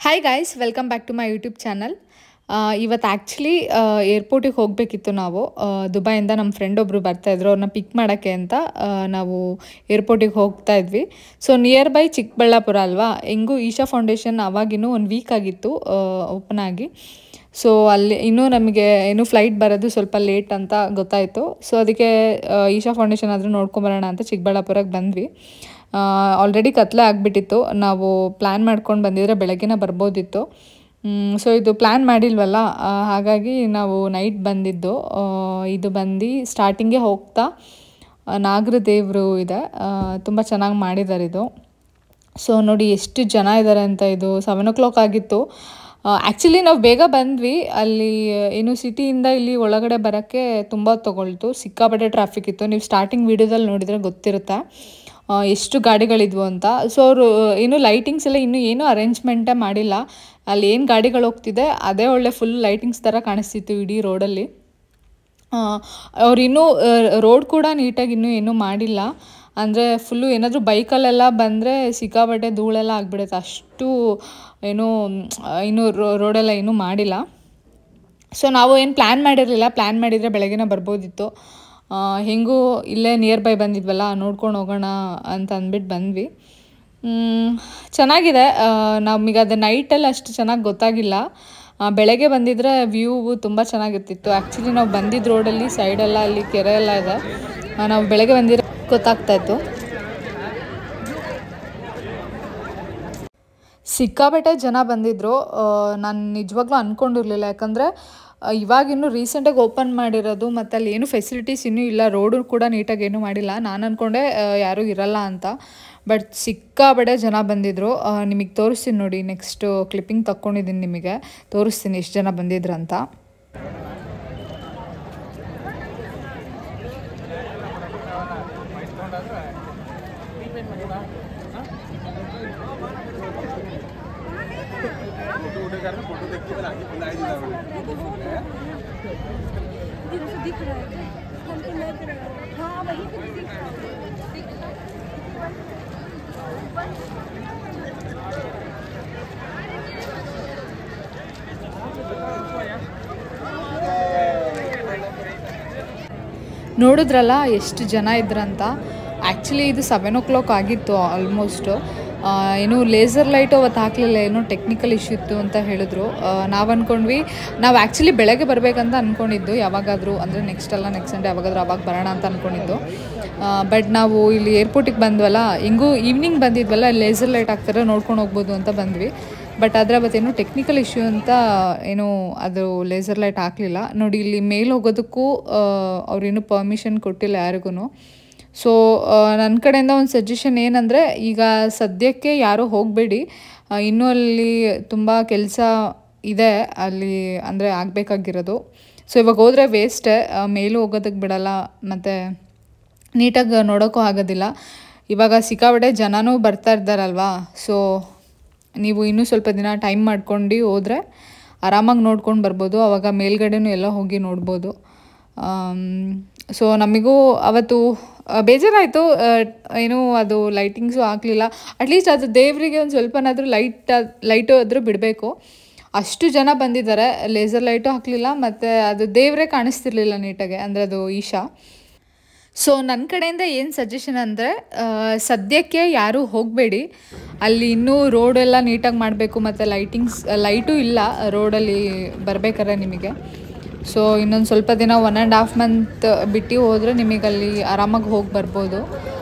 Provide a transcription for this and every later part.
Hi guys, welcome back to my YouTube channel. ಇವತ್ತು actually ಏರ್ಪೋರ್ಟಿಗೆ ಹೋಗಬೇಕಿತ್ತು. ನಾವು ದುಬೈಯಿಂದ ನಮ್ಮ ಫ್ರೆಂಡ್ ಒಬ್ಬರು ಬರ್ತಾಯಿದ್ರು, ಅವ್ರನ್ನ ಪಿಕ್ ಮಾಡೋಕ್ಕೆ ಅಂತ ನಾವು ಏರ್ಪೋರ್ಟಿಗೆ ಹೋಗ್ತಾ ಇದ್ವಿ. ಸೊ ನಿಯರ್ ಬೈ ಚಿಕ್ಕಬಳ್ಳಾಪುರ ಅಲ್ವಾ, ಹೆಂಗೂ ಈಶಾ ಫೌಂಡೇಶನ್ ಅವಾಗಿನ್ನೂ 1 ವೀಕ್ ಆಗಿತ್ತು ಓಪನ್ ಆಗಿ. ಸೊ ಅಲ್ಲಿ ಇನ್ನೂ ನಮಗೆ ಫ್ಲೈಟ್ ಬರೋದು ಸ್ವಲ್ಪ ಲೇಟ್ ಅಂತ ಗೊತ್ತಾಯಿತು. ಸೊ ಅದಕ್ಕೆ ಈಶಾ ಫೌಂಡೇಶನ್ ಆದರೂ ನೋಡ್ಕೊಂಬರೋಣ ಅಂತ ಚಿಕ್ಕಬಳ್ಳಾಪುರಕ್ಕೆ ಬಂದ್ವಿ. ಆಲ್ರೆಡಿ ಕತ್ಲೆ ಆಗಿಬಿಟ್ಟಿತ್ತು. ನಾವು ಪ್ಲ್ಯಾನ್ ಮಾಡ್ಕೊಂಡು ಬಂದಿದ್ರೆ ಬೆಳಗ್ಗೆನೇ ಬರ್ಬೋದಿತ್ತು. ಸೊ ಇದು ಪ್ಲ್ಯಾನ್ ಮಾಡಿಲ್ವಲ್ಲ, ಹಾಗಾಗಿ ನಾವು ನೈಟ್ ಬಂದಿದ್ದು. ಇದು ಬಂದು ಸ್ಟಾರ್ಟಿಂಗೇ ಹೋಗ್ತಾ ನಾಗರ ದೇವರು ಇದೆ, ತುಂಬ ಚೆನ್ನಾಗಿ ಮಾಡಿದ್ದಾರೆ ಇದು. ಸೊ ನೋಡಿ ಎಷ್ಟು ಜನ ಇದ್ದಾರೆ ಅಂತ. ಇದು 7 o'clock ಆಗಿತ್ತು. ಆ್ಯಕ್ಚುಲಿ ನಾವು ಬೇಗ ಬಂದ್ವಿ. ಅಲ್ಲಿ ಸಿಟಿಯಿಂದ ಇಲ್ಲಿ ಒಳಗಡೆ ಬರೋಕ್ಕೆ ತುಂಬ ತೊಗೊಳ್ತು, ಸಿಕ್ಕಾಪಟ್ಟೆ ಟ್ರಾಫಿಕ್ ಇತ್ತು. ನೀವು ಸ್ಟಾರ್ಟಿಂಗ್ ವೀಡಿಯೋದಲ್ಲಿ ನೋಡಿದರೆ ಗೊತ್ತಿರುತ್ತೆ ಎಷ್ಟು ಗಾಡಿಗಳಿದ್ವು ಅಂತ. ಸೊ ಅವರು ಲೈಟಿಂಗ್ಸ್ ಎಲ್ಲ ಏನೂ ಅರೇಂಜ್ಮೆಂಟೇ ಮಾಡಿಲ್ಲ. ಅಲ್ಲಿ ಏನು ಗಾಡಿಗಳು ಹೋಗ್ತಿದೆ ಅದೇ ಒಳ್ಳೆ ಫುಲ್ ಲೈಟಿಂಗ್ಸ್ ಥರ ಕಾಣಿಸ್ತಿತ್ತು ಇಡೀ ರೋಡಲ್ಲಿ. ಅವ್ರು ರೋಡ್ ಕೂಡ ನೀಟಾಗಿ ಏನೂ ಮಾಡಿಲ್ಲ. ಅಂದರೆ ಫುಲ್ಲು ಏನಾದರೂ ಬೈಕಲ್ಲೆಲ್ಲ ಬಂದರೆ ಸಿಕ್ಕಾಪಟ್ಟೆ ಧೂಳೆಲ್ಲ ಆಗಿಬಿಡುತ್ತೆ, ಅಷ್ಟು ರೋಡೆಲ್ಲ ಏನೂ ಮಾಡಿಲ್ಲ. ಸೊ ನಾವು ಏನು ಪ್ಲ್ಯಾನ್ ಮಾಡಿರಲಿಲ್ಲ. ಪ್ಲ್ಯಾನ್ ಮಾಡಿದರೆ ಬೆಳಗ್ಗೆನೇ ಬರ್ಬೋದಿತ್ತು. ಹೆಂಗೂ ಇಲ್ಲೇ ನಿಯರ್ ಬೈ ಬಂದಿದ್ವಲ್ಲ, ನೋಡ್ಕೊಂಡು ಹೋಗೋಣ ಅಂತ ಅಂದ್ಬಿಟ್ಟು ಬಂದ್ವಿ. ಚೆನ್ನಾಗಿದೆ. ನಮಗೆ ಅದು ನೈಟಲ್ಲಿ ಅಷ್ಟು ಚೆನ್ನಾಗಿ ಗೊತ್ತಾಗಿಲ್ಲ. ಬೆಳಗ್ಗೆ ಬಂದಿದ್ರೆ ವ್ಯೂ ತುಂಬ ಚೆನ್ನಾಗಿರ್ತಿತ್ತು. ಆ್ಯಕ್ಚುಲಿ ನಾವು ಬಂದಿದ್ದ ರೋಡಲ್ಲಿ ಸೈಡೆಲ್ಲ ಅಲ್ಲಿ ಕೆರೆ ಎಲ್ಲ ಇದೆ. ನಾವು ಬೆಳಗ್ಗೆ ಬಂದಿರೋ ಗೊತ್ತಾಗ್ತಾಯಿತ್ತು. ಸಿಕ್ಕಾಪಟ್ಟೆ ಜನ ಬಂದಿದ್ದರು. ನಾನು ನಿಜವಾಗ್ಲೂ ಅಂದ್ಕೊಂಡಿರಲಿಲ್ಲ, ಯಾಕಂದರೆ ಇವಾಗಿನ್ನೂ ರೀಸೆಂಟಾಗಿ ಓಪನ್ ಮಾಡಿರೋದು, ಮತ್ತು ಅಲ್ಲಿ ಏನೂ ಫೆಸಿಲಿಟೀಸ್ ಇನ್ನೂ ಇಲ್ಲ. ರೋಡು ಕೂಡ ನೀಟಾಗಿ ಏನೂ ಮಾಡಿಲ್ಲ. ನಾನು ಅಂದ್ಕೊಂಡೆ ಯಾರೂ ಇರಲ್ಲ ಅಂತ, ಬಟ್ ಸಿಕ್ಕಾಪಟ್ಟೆ ಜನ ಬಂದಿದ್ದರು. ನಿಮಗೆ ತೋರಿಸ್ತೀನಿ ನೋಡಿ, ನೆಕ್ಸ್ಟು ಕ್ಲಿಪ್ಪಿಂಗ್ ತಕ್ಕೊಂಡಿದ್ದೀನಿ, ನಿಮಗೆ ತೋರಿಸ್ತೀನಿ ಎಷ್ಟು ಜನ ಬಂದಿದ್ರಂತ. ನೋಡಿದ್ರಲ್ಲ ಎಷ್ಟು ಜನ ಇದ್ರಂತ. ಆ್ಯಕ್ಚುಲಿ ಇದು 7 o'clock ಆಗಿತ್ತು ಆಲ್ಮೋಸ್ಟು. ಲೇಸರ್ ಲೈಟು ಅವತ್ತು ಹಾಕಲಿಲ್ಲ, ಟೆಕ್ನಿಕಲ್ ಇಶ್ಯೂ ಇತ್ತು ಅಂತ ಹೇಳಿದ್ರು. ನಾವು ಅಂದ್ಕೊಂಡ್ವಿ, ನಾವು ಆ್ಯಕ್ಚುಲಿ ಬೆಳಗ್ಗೆ ಬರಬೇಕಂತ ಅಂದ್ಕೊಂಡಿದ್ದು, ಯಾವಾಗಾದರೂ ಅಂದರೆ ನೆಕ್ಸ್ಟ್ ಸಂಡೇ ಯಾವಾಗಾದರೂ ಅವಾಗ ಬರೋಣ ಅಂತ ಅಂದ್ಕೊಂಡಿದ್ದು. ಬಟ್ ನಾವು ಇಲ್ಲಿ ಏರ್ಪೋರ್ಟಿಗೆ ಬಂದ್ವಲ್ಲ, ಹೆಂಗೂ ಈವ್ನಿಂಗ್ ಬಂದಿದ್ವಲ್ಲ, ಲೇಸರ್ ಲೈಟ್ ಹಾಕ್ತಾರೆ, ನೋಡ್ಕೊಂಡು ಹೋಗ್ಬೋದು ಅಂತ ಬಂದ್ವಿ. ಬಟ್ ಆದರೆ ಅವತ್ತೇನು ಟೆಕ್ನಿಕಲ್ ಇಶ್ಯೂ ಅಂತ ಅದು ಲೇಸರ್ ಲೈಟ್ ಹಾಕಲಿಲ್ಲ. ನೋಡಿ, ಇಲ್ಲಿ ಮೇಲೆ ಹೋಗೋದಕ್ಕೂ ಅವ್ರೇನು ಪರ್ಮಿಷನ್ ಕೊಟ್ಟಿಲ್ಲ ಯಾರಿಗೂ. ಸೊ ನನ್ನ ಕಡೆಯಿಂದ ಒಂದು ಸಜೆಷನ್ ಏನಂದರೆ, ಈಗ ಸದ್ಯಕ್ಕೆ ಯಾರೂ ಹೋಗಬೇಡಿ. ಇನ್ನೂ ಅಲ್ಲಿ ತುಂಬ ಕೆಲಸ ಇದೆ ಅಲ್ಲಿ, ಅಂದರೆ ಆಗಬೇಕಾಗಿರೋದು. ಸೊ ಇವಾಗ ಹೋದರೆ ವೇಸ್ಟೇ, ಮೇಲೂ ಹೋಗೋದಕ್ಕೆ ಬಿಡಲ್ಲ, ಮತ್ತು ನೀಟಾಗಿ ನೋಡೋಕ್ಕೂ ಆಗೋದಿಲ್ಲ. ಇವಾಗ ಸಿಕ್ಕಾಪಟ್ಟೆ ಜನನೂ ಬರ್ತಾ ಇದ್ದಾರಲ್ವಾ. ಸೊ ನೀವು ಇನ್ನೂ ಸ್ವಲ್ಪ ದಿನ ಟೈಮ್ ಮಾಡ್ಕೊಂಡು ಹೋದರೆ ಆರಾಮಾಗಿ ನೋಡ್ಕೊಂಡು ಬರ್ಬೋದು. ಆವಾಗ ಮೇಲ್ಗಡೆನೂ ಎಲ್ಲ ಹೋಗಿ ನೋಡ್ಬೋದು. ಸೊ ನಮಗೂ ಅವತ್ತು ಬೇಜಾರಾಯಿತು, ಅದು ಲೈಟಿಂಗ್ಸು ಹಾಕಲಿಲ್ಲ. ಅಟ್ಲೀಸ್ಟ್ ಅದು ದೇವರಿಗೆ ಒಂದು ಸ್ವಲ್ಪನಾದರೂ ಲೈಟು ಆದರೂ ಬಿಡಬೇಕು. ಅಷ್ಟು ಜನ ಬಂದಿದ್ದಾರೆ, ಲೇಸರ್ ಲೈಟು ಹಾಕಲಿಲ್ಲ, ಮತ್ತು ಅದು ದೇವರೇ ಕಾಣಿಸ್ತಿರ್ಲಿಲ್ಲ ನೀಟಾಗೆ, ಅಂದರೆ ಅದು ಈಶಾ. ಸೊ ನನ್ನ ಕಡೆಯಿಂದ ಏನು ಸಜೆಷನ್ ಅಂದರೆ, ಸದ್ಯಕ್ಕೆ ಯಾರೂ ಹೋಗಬೇಡಿ. ಅಲ್ಲಿ ಇನ್ನೂ ರೋಡೆಲ್ಲ ನೀಟಾಗಿ ಮಾಡಬೇಕು, ಮತ್ತು ಲೈಟೂ ಇಲ್ಲ ರೋಡಲ್ಲಿ ಬರಬೇಕಾದ್ರೆ ನಿಮಗೆ. ಸೊ ಇನ್ನೊಂದು ಸ್ವಲ್ಪ ದಿನ 1.5 month ಬಿಟ್ಟು ಹೋದರೆ ನಿಮಗಲ್ಲಿ ಆರಾಮಾಗಿ ಹೋಗಿ ಬರ್ಬೋದು.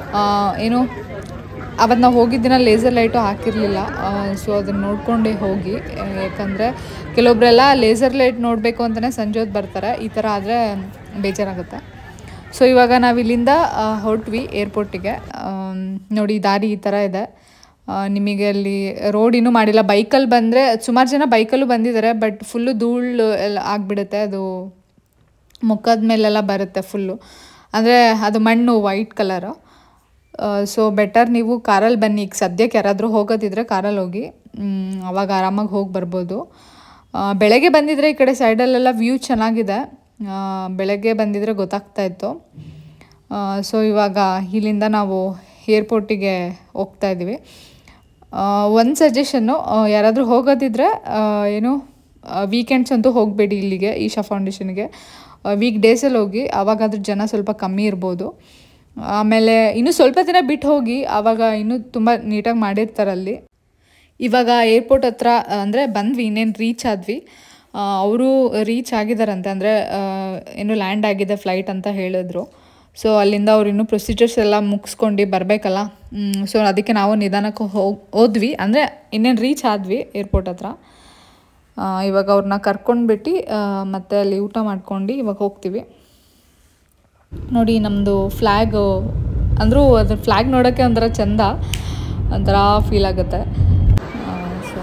ಅವತ್ತು ನಾವು ಹೋಗಿದ್ದಿನ ಲೇಸರ್ ಲೈಟು ಹಾಕಿರಲಿಲ್ಲ. ಸೊ ಅದನ್ನು ನೋಡ್ಕೊಂಡೇ ಹೋಗಿ, ಯಾಕಂದರೆ ಕೆಲವೊಬ್ಬರೆಲ್ಲ ಲೇಸರ್ ಲೈಟ್ ನೋಡಬೇಕು ಅಂತಲೇ ಸಂಜೆ ಹೊತ್ತು ಬರ್ತಾರೆ. ಈ ಥರ ಆದರೆ ಬೇಜಾರಾಗುತ್ತೆ. ಸೊ ಇವಾಗ ನಾವು ಇಲ್ಲಿಂದ ಹೊರಟ್ವಿ ಏರ್ಪೋರ್ಟಿಗೆ. ನೋಡಿ, ದಾರಿ ಈ ಥರ ಇದೆ. ನಿಮಗೆ ಅಲ್ಲಿ ರೋಡ್ ಇನ್ನೂ ಮಾಡಿಲ್ಲ. ಬೈಕಲ್ಲಿ ಬಂದರೆ ಸುಮಾರು ಜನ ಬೈಕಲ್ಲೂ ಬಂದಿದ್ದಾರೆ, ಬಟ್ ಫುಲ್ಲು ಧೂಳು ಎಲ್ಲ ಆಗಿಬಿಡುತ್ತೆ. ಅದು ಮುಖದ ಮೇಲೆಲ್ಲ ಬರುತ್ತೆ ಫುಲ್ಲು, ಅಂದರೆ ಅದು ಮಣ್ಣು ವೈಟ್ ಕಲರು. ಸೊ ಬೆಟರ್ ನೀವು ಕಾರಲ್ಲಿ ಬನ್ನಿ. ಈಗ ಸದ್ಯಕ್ಕೆ ಯಾರಾದರೂ ಹೋಗೋದಿದ್ರೆ ಕಾರಲ್ಲಿ ಹೋಗಿ, ಆವಾಗ ಆರಾಮಾಗಿ ಹೋಗಿ ಬರ್ಬೋದು. ಬೆಳಗ್ಗೆ ಬಂದಿದ್ರೆ ಈ ಕಡೆ ಸೈಡಲ್ಲೆಲ್ಲ ವ್ಯೂ ಚೆನ್ನಾಗಿದೆ. ಬೆಳಗ್ಗೆ ಬಂದಿದ್ರೆ ಗೊತ್ತಾಗ್ತಾಯಿತ್ತು. ಸೊ ಇವಾಗ ಇಲ್ಲಿಂದ ನಾವು ಏರ್ಪೋರ್ಟಿಗೆ ಹೋಗ್ತಾಯಿದ್ದೀವಿ. ಒಂದು ಸಜೆಷನ್ನು, ಯಾರಾದರೂ ಹೋಗೋದಿದ್ರೆ ಏನು ವೀಕೆಂಡ್ಸ್ ಅಂತೂ ಹೋಗಬೇಡಿ ಇಲ್ಲಿಗೆ ಈಶಾ ಫೌಂಡೇಶನ್ಗೆ. ವೀಕ್ ಡೇಸಲ್ಲಿ ಹೋಗಿ, ಆವಾಗಾದ್ರೂ ಜನ ಸ್ವಲ್ಪ ಕಮ್ಮಿ ಇರ್ಬೋದು. ಆಮೇಲೆ ಇನ್ನೂ ಸ್ವಲ್ಪ ದಿನ ಬಿಟ್ಟು ಹೋಗಿ, ಆವಾಗ ಇನ್ನೂ ತುಂಬ ನೀಟಾಗಿ ಮಾಡಿರ್ತಾರಲ್ಲಿ. ಇವಾಗ ಏರ್ಪೋರ್ಟ್ ಹತ್ರ ಅಂದರೆ ಬಂದ್ವಿ, ಇನ್ನೇನು ರೀಚ್ ಆದ್ವಿ. ಅವರು ರೀಚ್ ಆಗಿದ್ದಾರಂತೆ, ಅಂದರೆ ಏನು ಲ್ಯಾಂಡ್ ಆಗಿದೆ ಫ್ಲೈಟ್ ಅಂತ ಹೇಳಿದ್ರು. ಸೊ ಅಲ್ಲಿಂದ ಅವ್ರು ಇನ್ನೂ ಪ್ರೊಸೀಜರ್ಸ್ ಎಲ್ಲ ಮುಗಿಸ್ಕೊಂಡು ಬರಬೇಕಲ್ಲ. ಸೊ ಅದಕ್ಕೆ ನಾವು ನಿಧಾನಕ್ಕೆ ಹೋದ್ವಿ, ಅಂದರೆ ಇನ್ನೇನು ರೀಚ್ ಆದ್ವಿ ಏರ್ಪೋರ್ಟ್ ಹತ್ರ. ಇವಾಗ ಅವ್ರನ್ನ ಕರ್ಕೊಂಡ್ಬಿಟ್ಟು ಮತ್ತೆ ಅಲ್ಲಿ ಊಟ ಮಾಡ್ಕೊಂಡು ಇವಾಗ ಹೋಗ್ತೀವಿ. ನೋಡಿ ನಮ್ಮದು ಫ್ಲ್ಯಾಗು, ಅಂದರೂ ಅದು ಫ್ಲ್ಯಾಗ್ ನೋಡೋಕ್ಕೆ ಒಂಥರ ಚೆಂದ, ಒಂಥರ ಫೀಲ್ ಆಗುತ್ತೆ. ಸೊ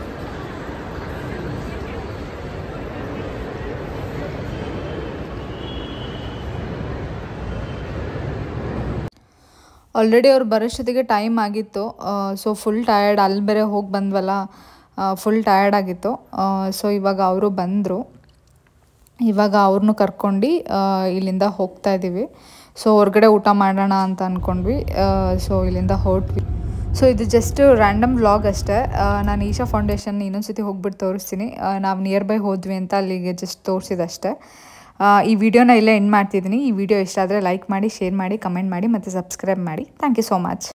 ಆಲ್ರೆಡಿ ಅವ್ರು ಬರೋಷ್ಟೊತ್ತಿಗೆ ಟೈಮ್ ಆಗಿತ್ತು. ಸೊ ಫುಲ್ ಟಯರ್ಡ್, ಅಲ್ಲಿ ಬೇರೆ ಹೋಗಿ ಬಂದ್ವಲ್ಲ, ಫುಲ್ ಟಯರ್ಡ್ ಆಗಿತ್ತು. ಸೊ ಇವಾಗ ಅವರು ಬಂದರು. ಇವಾಗ ಅವ್ರನ್ನೂ ಕರ್ಕೊಂಡು ಇಲ್ಲಿಂದ ಹೋಗ್ತಾ ಇದ್ದೀವಿ. ಸೊ ಹೊರಗಡೆ ಊಟ ಮಾಡೋಣ ಅಂತ ಅಂದ್ಕೊಂಡ್ವಿ. ಸೊ ಇಲ್ಲಿಂದ ಹೊರಟ್ವಿ. ಸೊ ಇದು ಜಸ್ಟ್ ರ್ಯಾಂಡಮ್ ವ್ಲಾಗ್ ಅಷ್ಟೇ. ನಾನು ಈಶಾ ಫೌಂಡೇಶನ್ ಇನ್ನೊಂದು ಸತಿ ಹೋಗ್ಬಿಟ್ಟು ತೋರಿಸ್ತೀನಿ. ನಾವು ನಿಯರ್ ಬೈ ಹೋದ್ವಿ ಅಂತ ಅಲ್ಲಿಗೆ ಜಸ್ಟ್ ತೋರಿಸಿದಷ್ಟೇ. ಈ ವಿಡಿಯೋನ ಇಲ್ಲೇ ಎಂಡ್ ಮಾಡ್ತಿದ್ದೀನಿ. ಈ ವಿಡಿಯೋ ಇಷ್ಟ ಆದರೆ ಲೈಕ್ ಮಾಡಿ, ಶೇರ್ ಮಾಡಿ, ಕಮೆಂಟ್ ಮಾಡಿ ಮತ್ತು ಸಬ್ಸ್ಕ್ರೈಬ್ ಮಾಡಿ. Thank you so much.